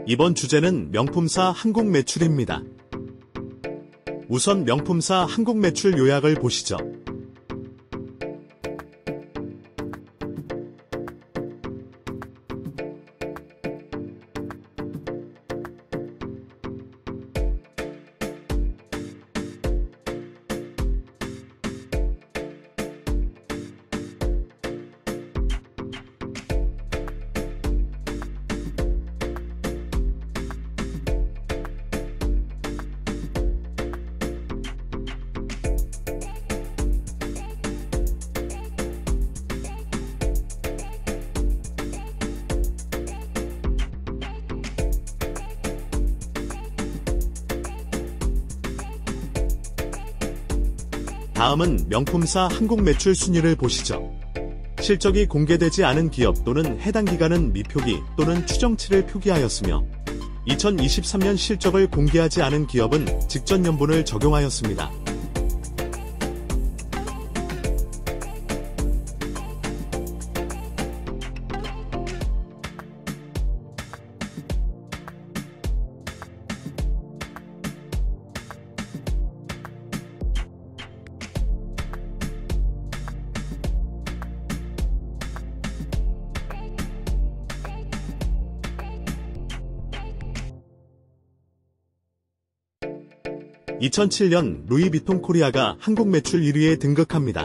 이번 주제는 명품사 한국 매출입니다. 우선 명품사 한국 매출 요약을 보시죠. 다음은 명품사 한국 매출 순위를 보시죠. 실적이 공개되지 않은 기업 또는 해당 기간은 미표기 또는 추정치를 표기하였으며 2023년 실적을 공개하지 않은 기업은 직전 연분을 적용하였습니다. (2007년) 루이비통 코리아가 한국 매출 1위에 등극합니다.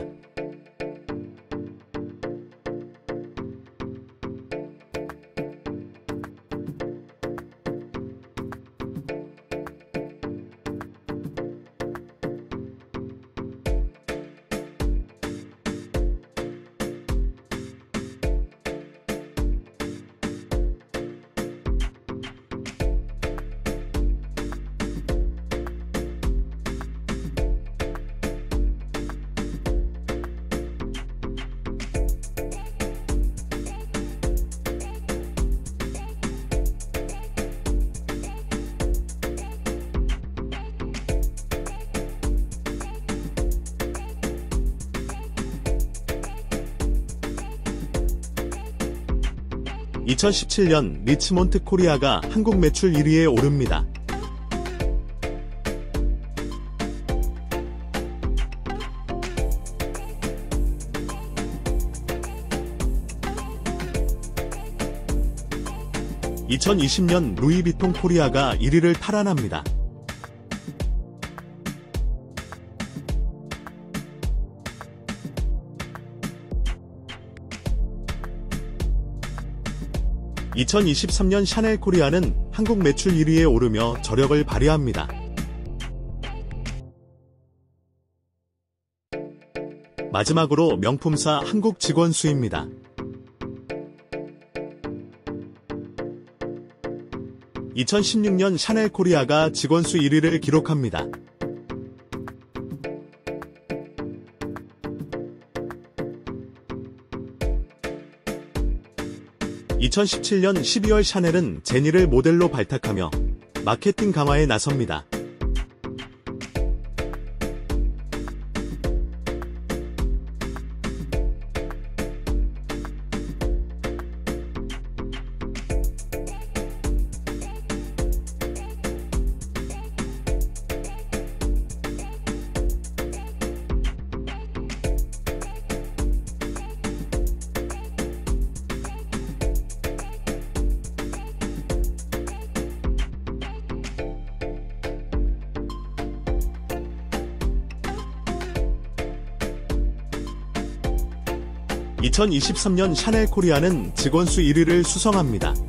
(2017년) 리치몬트 코리아가 한국 매출 1위에 오릅니다. (2020년) 루이비통 코리아가 1위를 탈환합니다. (2023년) 샤넬 코리아는 한국 매출 1위에 오르며 저력을 발휘합니다. 마지막으로 명품사 한국 직원 수입니다. (2016년) 샤넬 코리아가 직원 수 1위를 기록합니다. (2017년 12월) 샤넬은 제니를 모델로 발탁하며 마케팅 강화에 나섭니다. (2023년) 샤넬 코리아는 직원 수 1위를 수성합니다.